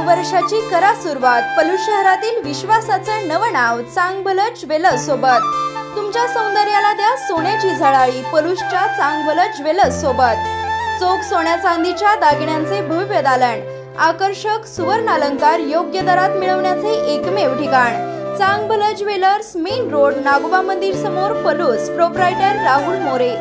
नऊ वर्षाची करा सुरुवात पलूस शहरातील विश्वासाचं नवं नाव चांगभलं ज्वेलर्स सोबत। तुमच्या सौंदर्याला द्या सोन्याची झळाळी पलूसच्या चांगभलं ज्वेलर्स सोबत। चोख सोन्या चांदीच्या दागिन्यांचे भव्य दालन, आकर्षक सुवर्ण अलंकार योग्य दरात मिळवण्याचे एकमेव ठिकाण Changbhala jewellers, main road, Nagoba मंदिर समोर, पलूस। प्रोप्रायटर राहुल मोरे।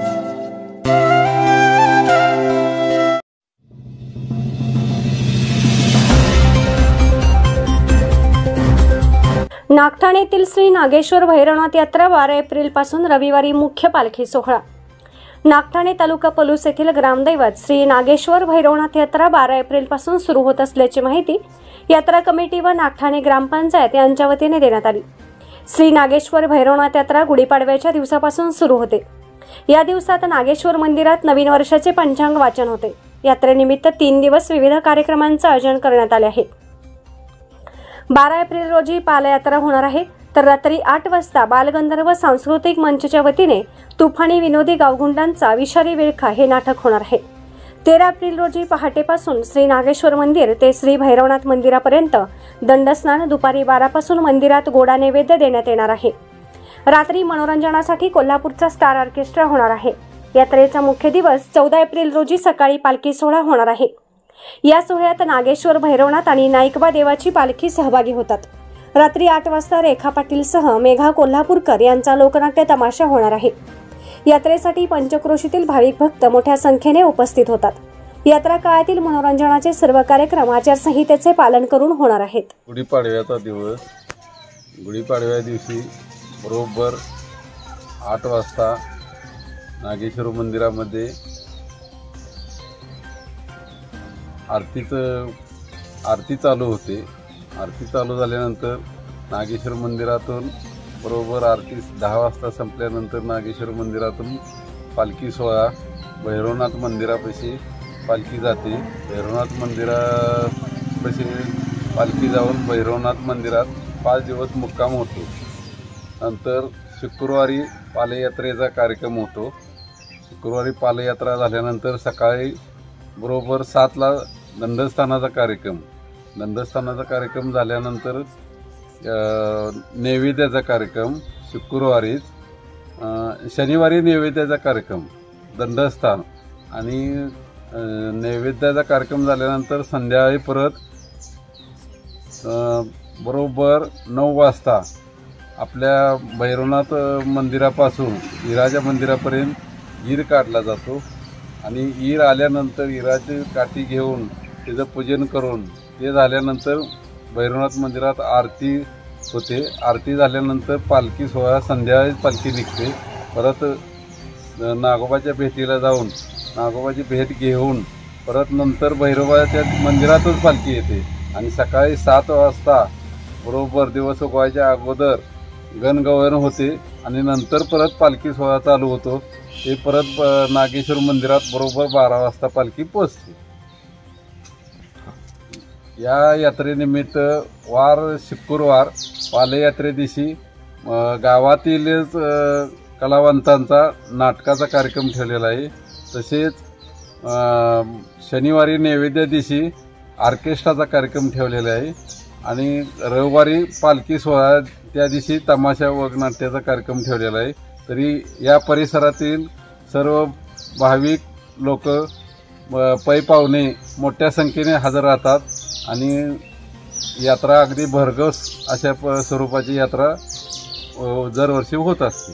नागठाणे येथील श्री नागेश्वर भैरवनाथ यात्रा 12 एप्रिल पासून रविवारी मुख्य पालखी सोहळा। नागठाणे तालुका पलूस येथील ग्रामदैवत श्री नागेश्वर भैरवनाथ यात्रा 12 एप्रिल पासून सुरू होत असल्याची माहिती यात्रा कमिटी व नागठाणे ग्रामपंचायत यांच्या वतीने देण्यात आली। श्री नागेश्वर भैरवनाथ यात्रा गुढीपाडव्याच्या दिवसापासून सुरू होते। या दिवसात नागेश्वर मंदिरात नवीन वर्षाचे पंचांग वाचन होते। यात्रेनिमित्त 3 दिवस विविध कार्यक्रमांचे आयोजन करण्यात आले आहे। 12 एप्रिल रोजी पालयात्रा होणार आहे, तर रात्री 8 वाजता बालगंधर्व सांस्कृतिक मंचच्या वतीने तुफानी विनोदी गावगुंडांचा विषारी विळखा हे नाटक होणार आहे। 13 एप्रिल रोजी पहाटेपासून श्री नागेश्वर मंदिर ते श्री भैरवनाथ मंदिरापर्यंत दंडस्नान, दुपारी 12 पासून मंदिरात गोडा नैवेद्य देण्यात येणार आहे। रात्री मनोरंजनासाठी कोल्हापूरचा स्टार ऑर्केस्ट्रा होणार आहे। यात्रेचा मुख्य दिवस 14 एप्रिल रोजी सकाळी पालखी सोहळा होणार आहे। या सोहळ्यात नागेश्वर भैरवनाथ आणि नाईकबा देवाची पालखी सहभागी होतात। रात्री 8 वाजता रेखा पाटीलसह मेघा कोल्हापूरकर यांचा लोकनाट्य तमाशा होणार आहे। यात्रेसाठी पंचक्रोशीतील भाविक भक्त मोठ्या संख्येने उपस्थित होतात। यात्रा काळातील मनोरंजनाचे सर्व कार्यक्रम आचारसंहितेचे पालन करून होणार आहेत। गुढीपाडव्याचा दिवस, गुढीपाडव्या दिवशी बरोबर 8 वाजता नागेश्वर मंदिरामध्ये आरती चालू होते। आरती चालू झाल्यानंतर नागेश्वर मंदिरातून बरोबर आरती 10 वाजता संपल्यानंतर नागेश्वर मंदिरातून पालखी सोहळा भैरवनाथ मंदिरापाशी पालखी जाते। भैरवनाथ मंदिरापाशी पालखी जाऊन भैरवनाथ मंदिरात 5 दिवस मुक्काम होतो। नंतर शुक्रवारी पालयात्रेचा कार्यक्रम होतो। शुक्रवारी पालयात्रा झाल्यानंतर सकाळी बरोबर 7ला दंडस्थानाचा कार्यक्रम झाल्यानंतर नैवेद्याचा कार्यक्रम शुक्रवारीच, शनिवारी नैवेद्याचा कार्यक्रम दंडस्थान आणि नैवेद्याचा कार्यक्रम झाल्यानंतर संध्याकाळी परत बरोबर 9 वाजता आपल्या भैरवनाथ मंदिरापासून इराच्या मंदिरापर्यंत ईर काढला जातो आणि ईर आल्यानंतर इराची काठी घेऊन त्याचं पूजन करून ते झाल्यानंतर भैरवनाथ मंदिरात आरती होते। आरती झाल्यानंतर पालखी सोहळा संध्याकाळी पालखी निघते। परत नागोबाच्या भेटीला जाऊन नागोबाची भेट घेऊन परत नंतर भैरवाच्या मंदिरातच पालखी येते आणि सकाळी 7 वाजता बरोबर दिवस उगवायच्या अगोदर गणगौळण होते आणि नंतर परत पालखी सोहळा चालू होतो। ते परत नागेश्वर मंदिरात बरोबर 12 वाजता पालखी पोचते। या यात्रेनिमित्त वार शुक्रवार पालयात्रे दिवशी गावातीलच कलावंतांचा नाटकाचा कार्यक्रम ठेवलेला आहे। तसेच शनिवारी नैवेद्य दिवशी ऑर्केस्ट्राचा कार्यक्रम ठेवलेला आहे आणि रविवारी पालखी सोहळा त्या दिवशी तमाशा व नाट्याचा कार्यक्रम ठेवलेला आहे। तरी या परिसरातील सर्व भाविक लोक पै पाहुणे मोठ्या संख्येने हजर राहतात आणि यात्रा अगदी भरघोस अशा स्वरूपाची यात्रा दरवर्षी होत असते।